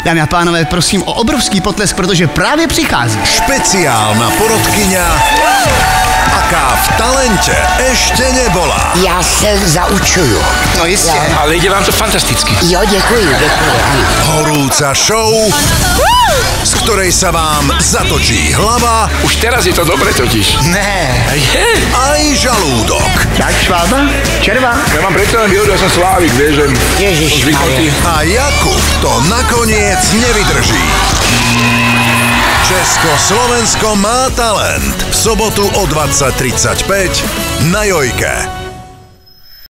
Dámy a pánové, prosím o obrovský potlesk, protože právě přichází. Špeciálna porodkyňa, aká v talente ešte nebola. Já se zaučuju. No jistě. Ale ide vám to fantasticky. Jo, děkuji, ano. Horúca show, z ktorej sa vám zatočí hlava Už teraz je to dobre totiž. Ne. Je. aj žalúdok. Jak švába? Červa? Ja mám predsa len výhodu, ja som Slávik, vieš, že Ježišmarja. A Jakub to nakoniec nevydrží. Československo má talent. V sobotu o 20:35 na Jojke.